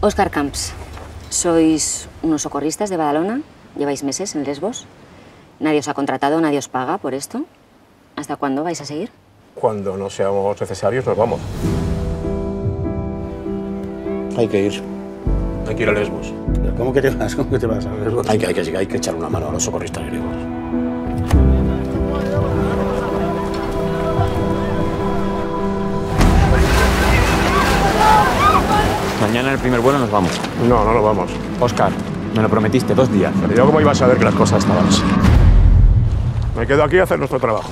Óscar Camps, sois unos socorristas de Badalona, lleváis meses en Lesbos, nadie os ha contratado, nadie os paga por esto. ¿Hasta cuándo vais a seguir? Cuando no seamos necesarios nos vamos. Hay que ir. Hay que ir a Lesbos. ¿Cómo que te vas? ¿Cómo que te vas a Lesbos? Hay que echar una mano a los socorristas griegos. Mañana en el primer vuelo nos vamos. No, no nos vamos. Óscar, me lo prometiste, 2 días. Pero yo cómo iba a saber que las cosas estaban así. Me quedo aquí a hacer nuestro trabajo.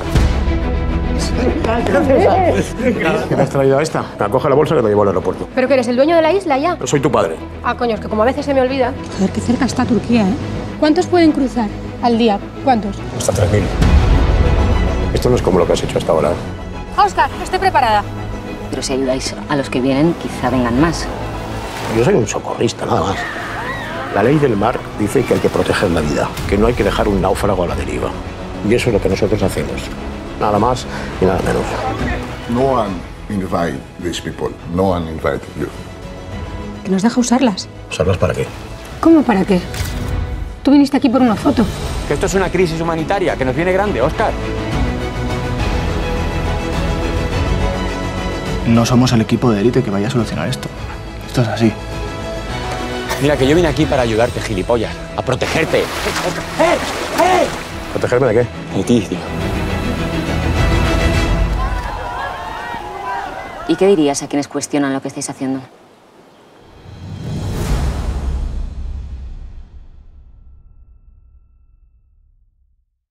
¿Qué te has traído a esta? Me acoge la bolsa y me llevo al aeropuerto. ¿Pero que eres el dueño de la isla ya? Soy tu padre. Ah, coño, es que como a veces se me olvida. Joder, qué cerca está Turquía, ¿eh? ¿Cuántos pueden cruzar al día? ¿Cuántos? Hasta 3.000. Esto no es como lo que has hecho hasta ahora. Óscar, estoy preparada. Pero si ayudáis a los que vienen, quizá vengan más. Yo soy un socorrista, nada más. La ley del mar dice que hay que proteger la vida, que no hay que dejar un náufrago a la deriva. Y eso es lo que nosotros hacemos. Nada más y nada menos. No one invited these people. No one invited you. Que nos deja usarlas. ¿Usarlas para qué? ¿Cómo para qué? Tú viniste aquí por una foto. Que esto es una crisis humanitaria, que nos viene grande, Óscar. No somos el equipo de élite que vaya a solucionar esto. Esto es así. Mira, que yo vine aquí para ayudarte, gilipollas. A protegerte. ¿Protegerme de qué? De ti, tío. ¿Y qué dirías a quienes cuestionan lo que estáis haciendo?